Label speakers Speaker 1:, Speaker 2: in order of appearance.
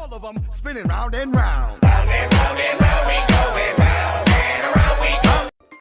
Speaker 1: All of them spinning round and round. Round and round and round.